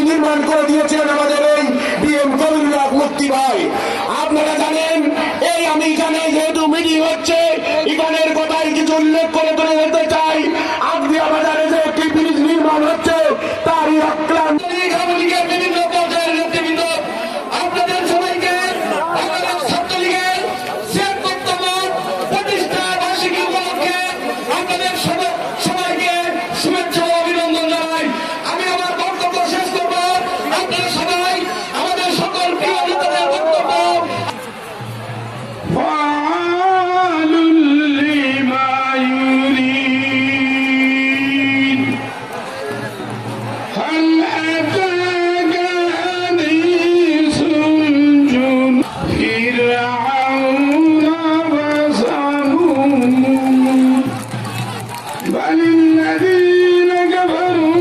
নির্মাণ করে দিয়েছিলেন আমাদের এই বিএম কবিরুল্লাহ মুফতি ভাই। আপনারা জানেন, এই আমি জানি যেহেতু মিটিং হচ্ছে, ইখানের কথাই কিছু উল্লেখ করে তুলে ধরতে চাই। আগদিয়া বাজারে যে একটি ব্রিজ নির্মাণ হচ্ছে, তারই অক্লান্ত বিভিন্ন পর্যায়ের নেতৃবৃন্দ আপনাদের সবাইকে বাংলাদেশ ছাত্রলীগের ৭৬তম প্রতিষ্ঠা বার্ষিকী উপলক্ষে আপনাদের সবাইকে শুভেচ্ছা ও অভিনন্দন জানাই। আমি আমার বক্তব্য শেষ করব। আপনারা সবাই আমাদের সকল প্রিয় নেতাদের বক্তব্য هل